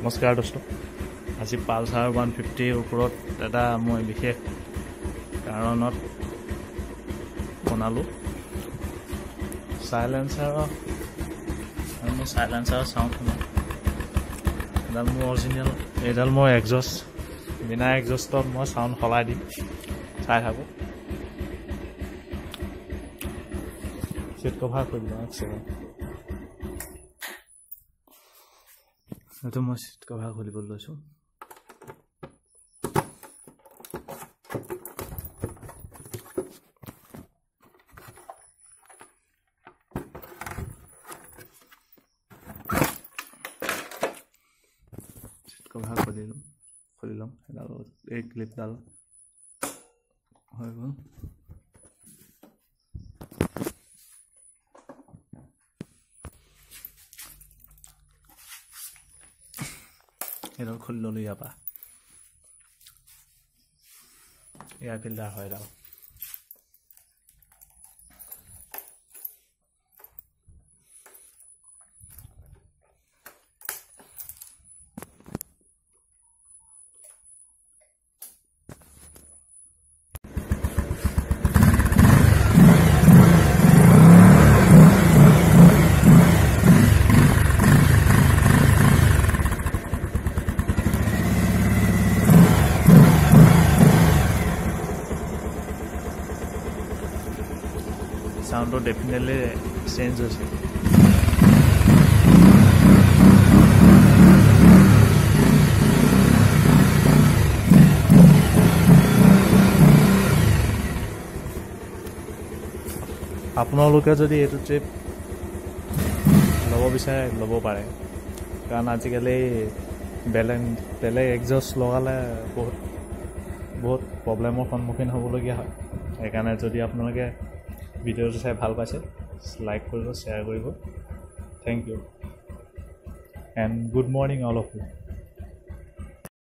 নমস্কাৰ দোস্ত আজি পালচাৰ 150 ওপৰত এটা মই বিশেষ কাৰণত বনালোঁ সাইলেন্সাৰৰ সাউণ্ড শুনা এডাল মোৰ অৰিজিনেল এডাল মোৰ এক্সজষ্ট বিনা এক্সজষ্টত মই সাউণ্ড সলাই দিম চাই থাকোঁ চিট কভাৰ কৰি দিওঁ এক ছেকেণ্ড এইটো মই চিট কভাৰ খুলিবলৈ লৈছোঁ কভাৰ খুলি ল'ম এডাল এই ক্লিপডাল হৈ গ'ল এডাল খুলি ল'লোঁ ইয়াৰ পৰা এয়াৰ ফিল্টাৰ হয় এডাল সাউন্ডটো ডেফিনেটলি চেঞ্জ হৈছে আপোনালোকে যদি এইটো ট্ৰিপ ল'ব বিচাৰে ল'ব পাৰে কাৰণ আজিকালি বেলেগ এক্সজষ্ট লগালে বহুত প্ৰব্লেমৰ সন্মুখীন হ'বলগীয়া হয় সেইকাৰণে যদি আপোনালোকে ভিডিঅ'টো চাই ভাল পাইছে লাইক কৰিব শ্বেয়াৰ কৰিব thank you and good morning all of U